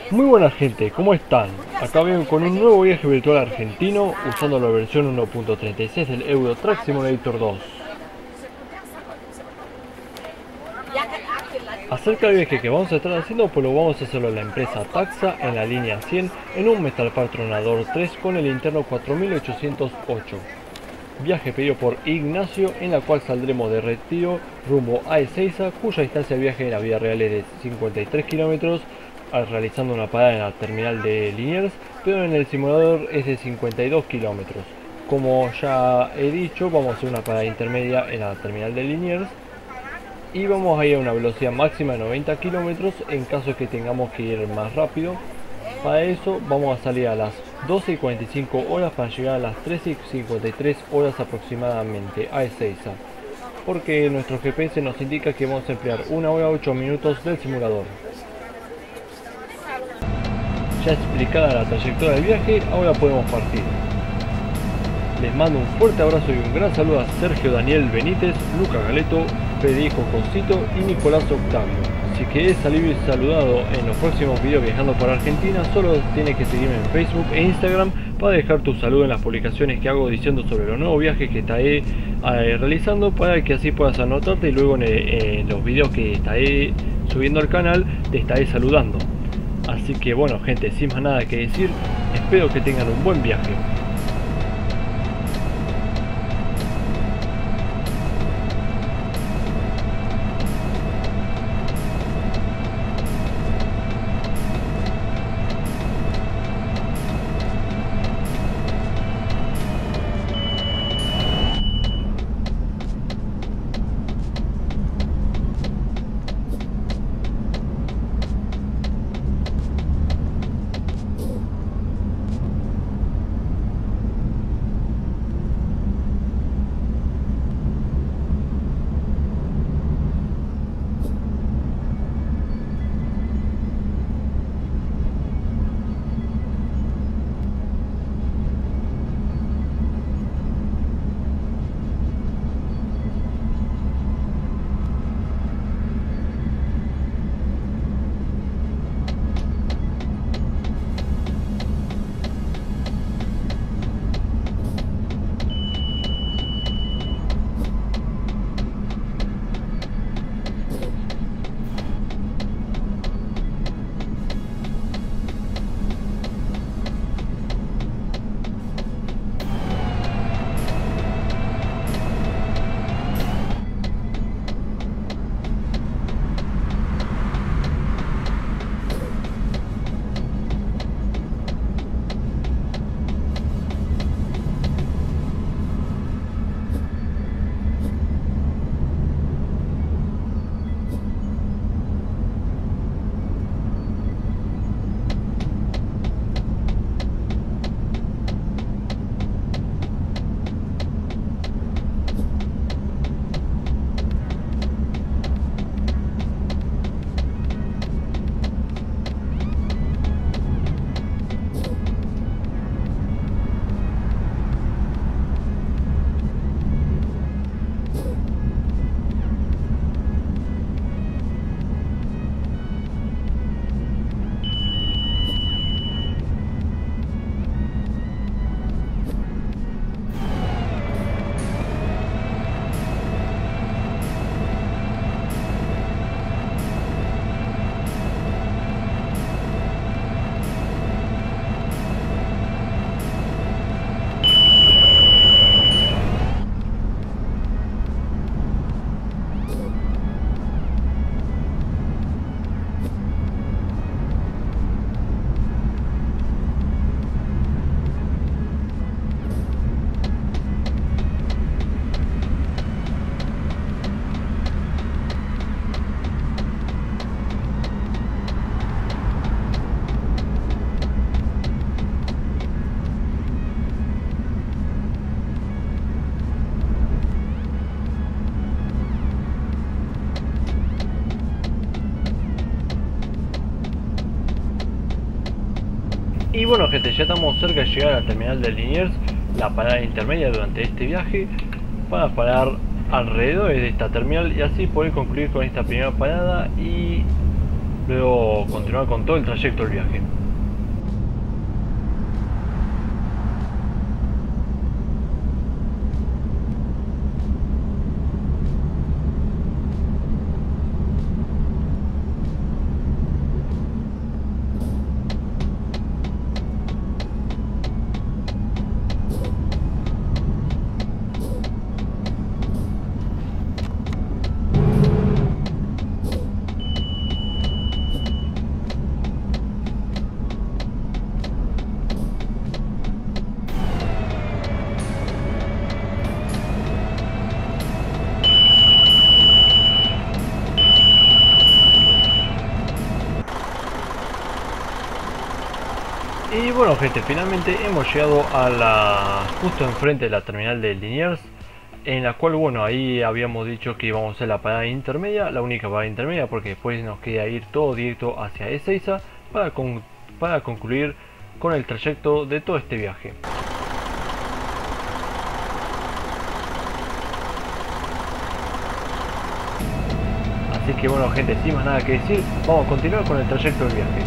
Muy buena gente, ¿cómo están? Acá vengo con un nuevo viaje virtual argentino usando la versión 1.36 del Euro Truck Simulator 2. Acerca del viaje que vamos a estar haciendo, pues lo vamos a hacerlo en la empresa Taxa en la línea 100 en un Metalpar Tronador 3 con el interno 4808. Viaje pedido por Ignacio, en la cual saldremos de Retiro rumbo a Ezeiza, cuya distancia de viaje en la vida real es de 53 kilómetros, realizando una parada en la terminal de Liniers, pero en el simulador es de 52 kilómetros. Como ya he dicho, vamos a hacer una parada intermedia en la terminal de Liniers y vamos a ir a una velocidad máxima de 90 kilómetros en caso de que tengamos que ir más rápido. Para eso vamos a salir a las 12:45 horas para llegar a las 13:53 horas aproximadamente a Ezeiza, porque nuestro GPS nos indica que vamos a emplear 1 hora 8 minutos del simulador. Ya explicada la trayectoria del viaje, ahora podemos partir. Les mando un fuerte abrazo y un gran saludo a Sergio Daniel Benítez, Luca Galeto, Federico Cosito y Nicolás Octavio. Si querés salir saludado en los próximos videos viajando por Argentina, solo tienes que seguirme en Facebook e Instagram para dejar tu saludo en las publicaciones que hago diciendo sobre los nuevos viajes que estaré realizando, para que así puedas anotarte y luego en los videos que estaré subiendo al canal te estaré saludando. Así que bueno gente, sin más nada que decir, espero que tengan un buen viaje. Y bueno gente, ya estamos cerca de llegar a la terminal de Liniers, la parada intermedia durante este viaje, para parar alrededor de esta terminal y así poder concluir con esta primera parada y luego continuar con todo el trayecto del viaje. Y bueno gente, finalmente hemos llegado a justo enfrente de la terminal de Liniers, en la cual bueno, ahí habíamos dicho que íbamos a hacer la parada intermedia, la única parada intermedia, porque después nos queda ir todo directo hacia Ezeiza para concluir con el trayecto de todo este viaje. Así que bueno gente, sin más nada que decir, vamos a continuar con el trayecto del viaje.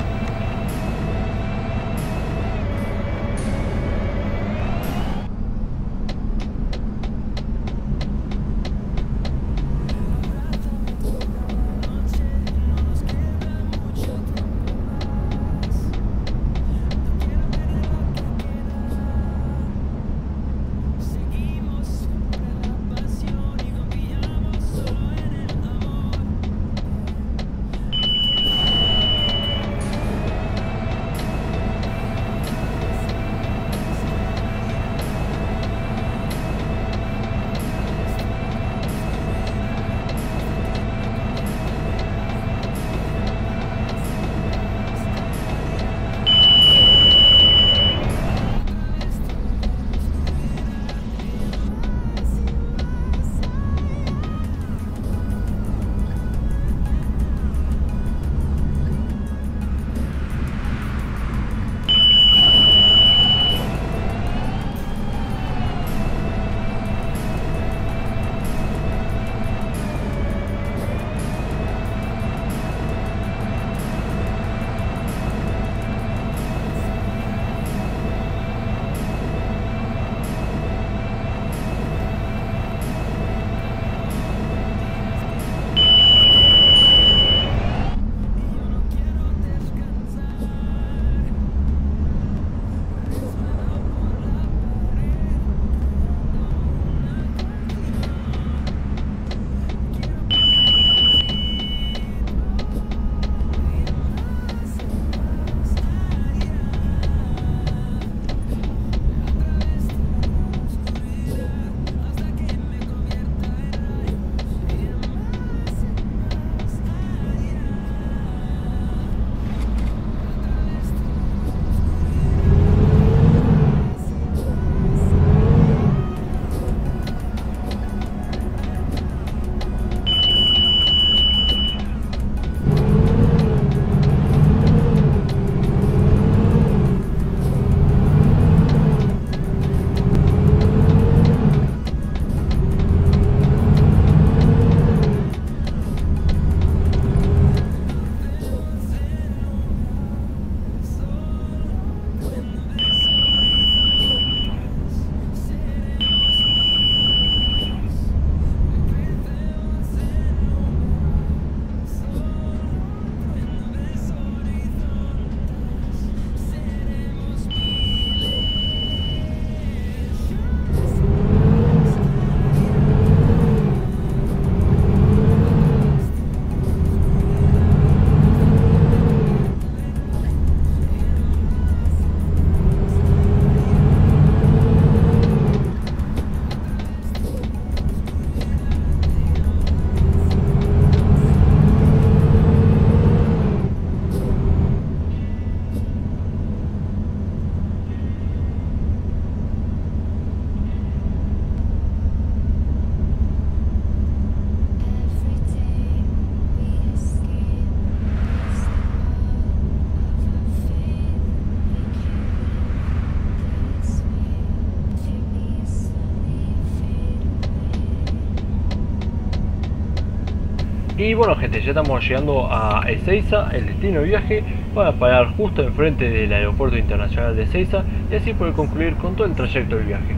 Y bueno gente, ya estamos llegando a Ezeiza, el destino de viaje, para parar justo enfrente del aeropuerto internacional de Ezeiza y así poder concluir con todo el trayecto del viaje.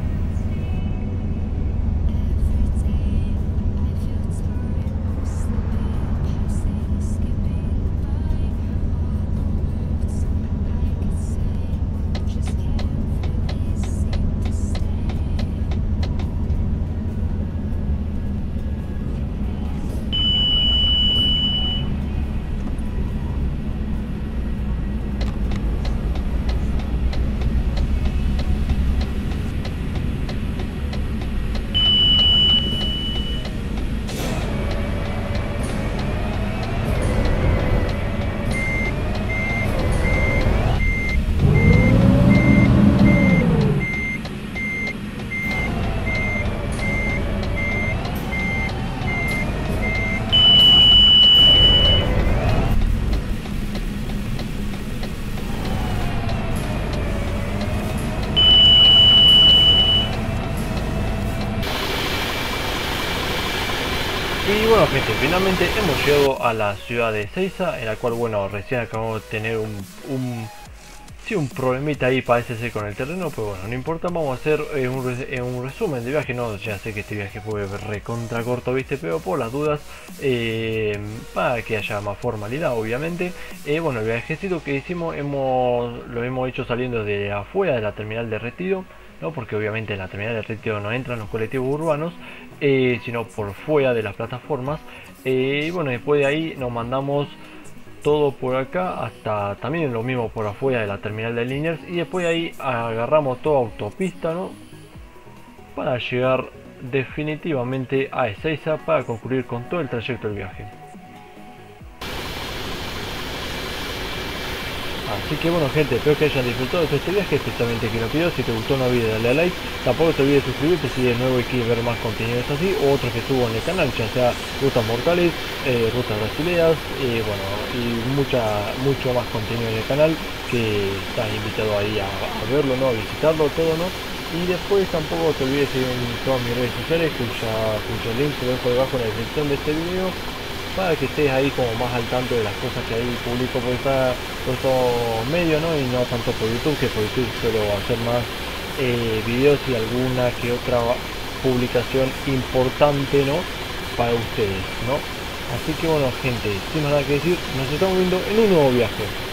Y bueno gente, finalmente hemos llegado a la ciudad de Ezeiza, en la cual bueno, recién acabamos de tener un problemita ahí parece ser con el terreno, pero bueno, no importa, vamos a hacer un resumen de viaje, no, ya sé que este viaje fue recontra corto, viste, pero por las dudas, para que haya más formalidad obviamente. Bueno, el viajecito que hicimos lo hemos hecho saliendo de afuera de la terminal de retiro, ¿no? Porque obviamente en la terminal de retiro no entran los colectivos urbanos, sino por fuera de las plataformas. Y bueno, después de ahí nos mandamos todo por acá hasta también lo mismo por afuera de la terminal de Liniers, y después de ahí agarramos toda autopista, ¿no? Para llegar definitivamente a Ezeiza para concluir con todo el trayecto del viaje. Así que bueno gente, espero que hayan disfrutado de este viaje, especialmente quien lo pidió. Si te gustó no olvides darle a like, tampoco te olvides de suscribirte si de nuevo y quieres ver más contenidos así o otros que subo en el canal, ya sea rutas mortales, rutas brasileñas, bueno, y mucho más contenido en el canal, que estás invitado ahí a verlo, ¿no? A visitarlo todo, ¿no? Y después tampoco te olvides de seguir en todas mis redes sociales, cuyo link te dejo debajo en la descripción de este video, para que estés ahí como más al tanto de las cosas que ahí publico por estos medios, ¿no? Y no tanto por YouTube, que por YouTube suelo hacer más videos y alguna que otra publicación importante, ¿no? Para ustedes, ¿no? Así que bueno gente, sin más nada que decir, nos estamos viendo en un nuevo viaje.